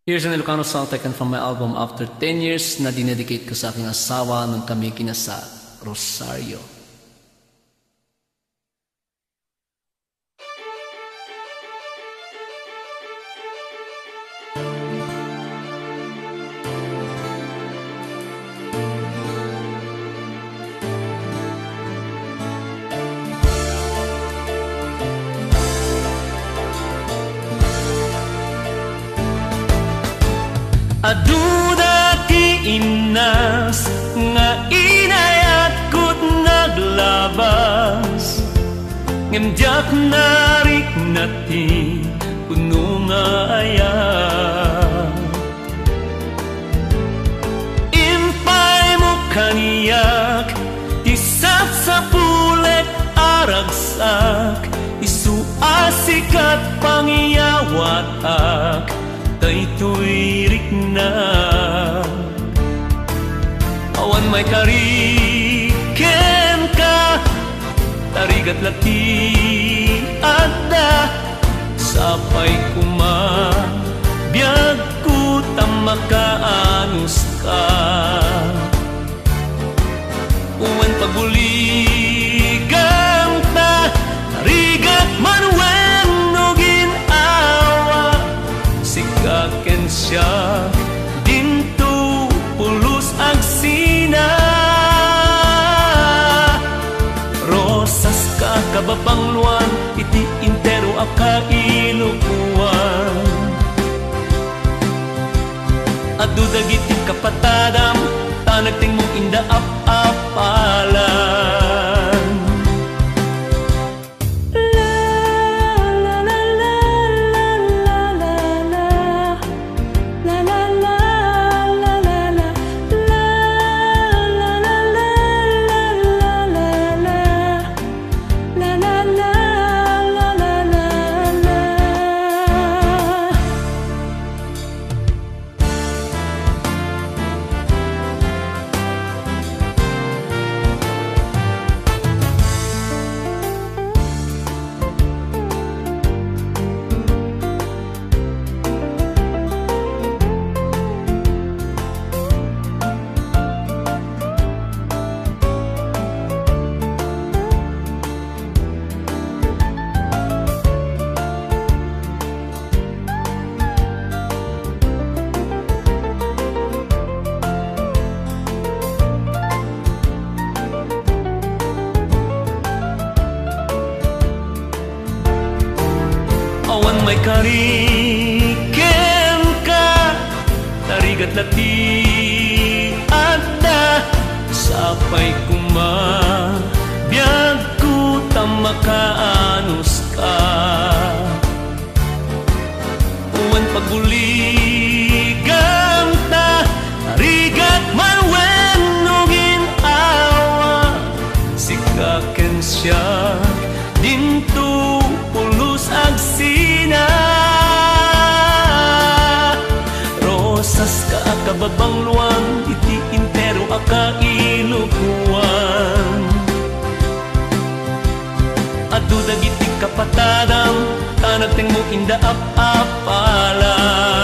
Here's an Ilocano song taken from my album After 10 Years na dinedicate ko sa aking asawa nung kami kinasal, Rosario. Aduda ki inas nga inayat ko't naglabas ngemjak narik nati puno nga ayat impay mo kaniyak tisat sa pulet aragsak isuasikat pangiyawat ak daytoy rikna awan may kariken ka tarigat lati adda sapay kuma biag ku tamakaanus ka uwan paguligang ta tarigat manwen nugin awa sikaken siya dinto pulos agsina rosas ka kababangluan iti intero aka ilukuan adudagiti kapatadam tanagting mong inda apalan awan may kariken ka tarigat lati adda sapay kuma biag ku tamakaanus ka uwan paguligang ta tarigat manwen nugin awa sikaken siya dinto pulos agsina rosas ka kababangluan iti intero aka ilukuan adudag iti kapatadam tanagteng mo inda apalan